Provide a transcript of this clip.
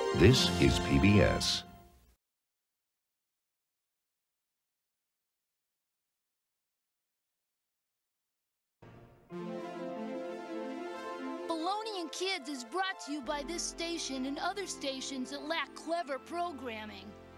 This is PBS. Baloney and Kids is brought to you by this station and other stations that lack clever programming.